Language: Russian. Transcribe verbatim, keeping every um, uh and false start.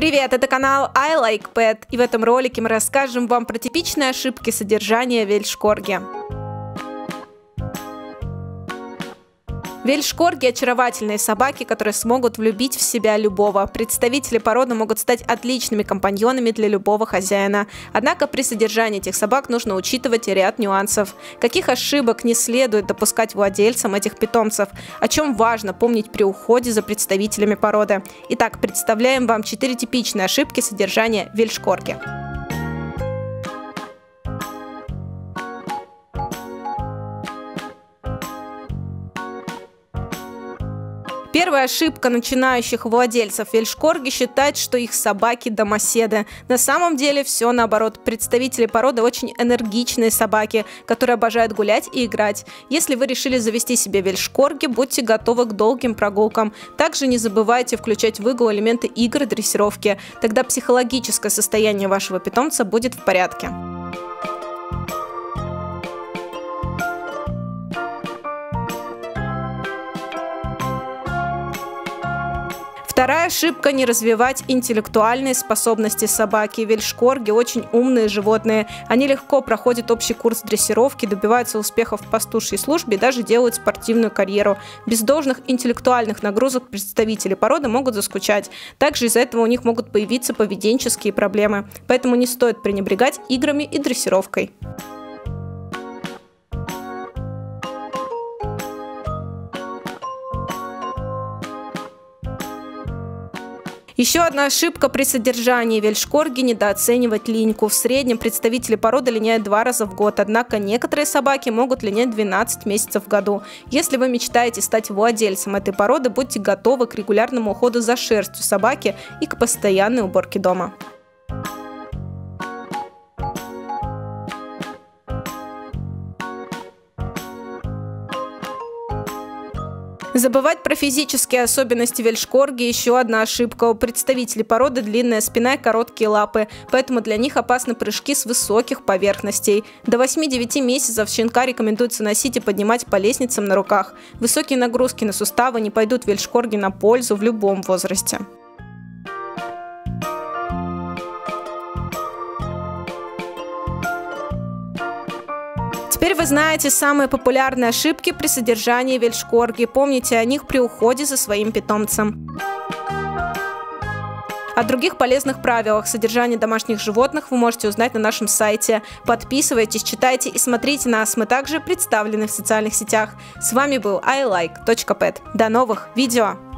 Привет, это канал I Like Pet, и в этом ролике мы расскажем вам про типичные ошибки содержания вельш-корги. Вельш-корги – очаровательные собаки, которые смогут влюбить в себя любого. Представители породы могут стать отличными компаньонами для любого хозяина. Однако при содержании этих собак нужно учитывать ряд нюансов. Каких ошибок не следует допускать владельцам этих питомцев, о чем важно помнить при уходе за представителями породы. Итак, представляем вам четыре типичные ошибки содержания вельш-корги. Первая ошибка начинающих владельцев вельш-корги – считать, что их собаки – домоседы. На самом деле все наоборот. Представители породы очень энергичные собаки, которые обожают гулять и играть. Если вы решили завести себе вельш-корги, будьте готовы к долгим прогулкам. Также не забывайте включать в игру элементы игры дрессировки. Тогда психологическое состояние вашего питомца будет в порядке. Вторая ошибка – не развивать интеллектуальные способности собаки. Вельш-корги очень умные животные. Они легко проходят общий курс дрессировки, добиваются успехов в пастушьей службе и даже делают спортивную карьеру. Без должных интеллектуальных нагрузок представители породы могут заскучать. Также из-за этого у них могут появиться поведенческие проблемы. Поэтому не стоит пренебрегать играми и дрессировкой. Еще одна ошибка при содержании вельш-корги – недооценивать линьку. В среднем представители породы линяют два раза в год, однако некоторые собаки могут линять двенадцать месяцев в году. Если вы мечтаете стать владельцем этой породы, будьте готовы к регулярному уходу за шерстью собаки и к постоянной уборке дома. Забывать про физические особенности вельш-корги – еще одна ошибка. У представителей породы длинная спина и короткие лапы, поэтому для них опасны прыжки с высоких поверхностей. До восьми-девяти месяцев щенка рекомендуется носить и поднимать по лестницам на руках. Высокие нагрузки на суставы не пойдут вельш-корги на пользу в любом возрасте. Теперь вы знаете самые популярные ошибки при содержании вельш-корги. Помните о них при уходе за своим питомцем. О других полезных правилах содержания домашних животных вы можете узнать на нашем сайте. Подписывайтесь, читайте и смотрите нас. Мы также представлены в социальных сетях. С вами был I Like точка Pet. До новых видео!